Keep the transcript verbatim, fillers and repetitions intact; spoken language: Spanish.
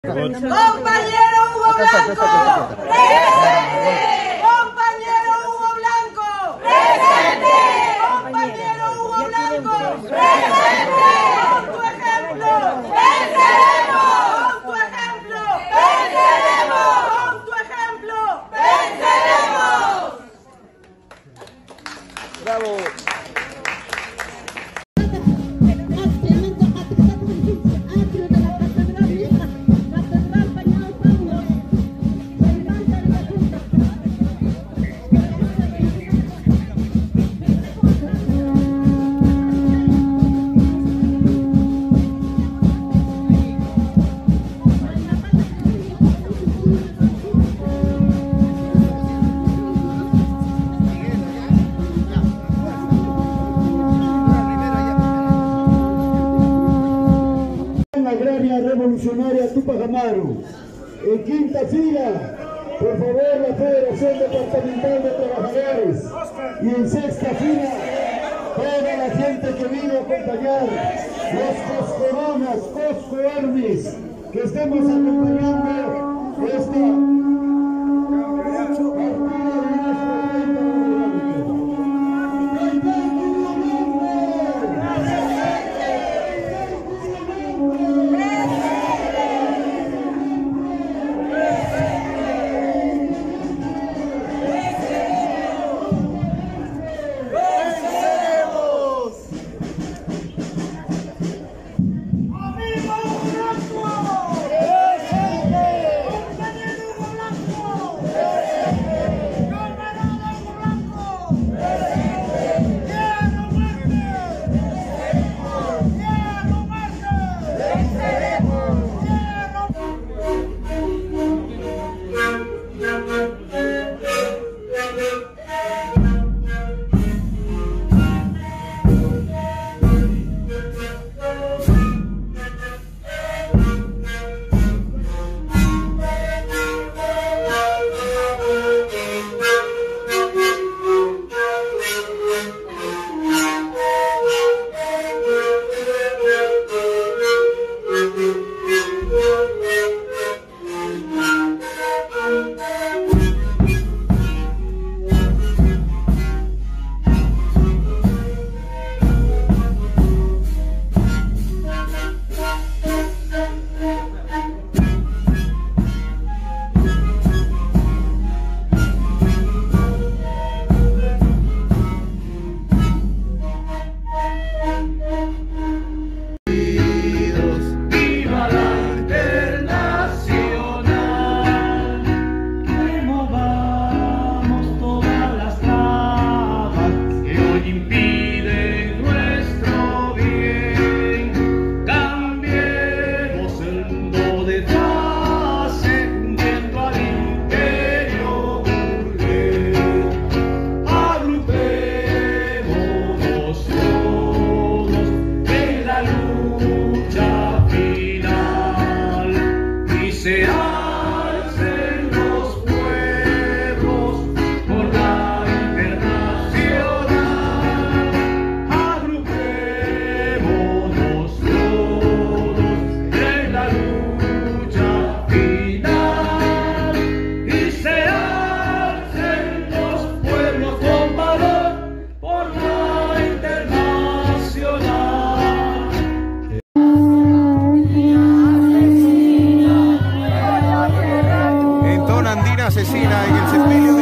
Compañero Hugo Blanco, presente. Compañero Hugo Blanco, presente. Compañero Hugo Blanco, presente. Con tu ejemplo, venceremos. Con tu ejemplo, venceremos. Con tu ejemplo, venceremos. Bravo. Agraria Revolucionaria Tupac Amaru. En quinta fila, por favor, la Federación Departamental de Trabajadores. Y en sexta fila, toda la gente que vino a acompañar, los Coscoronas, Cosco Armies, que estemos acompañando esta Asesina en el sepelio de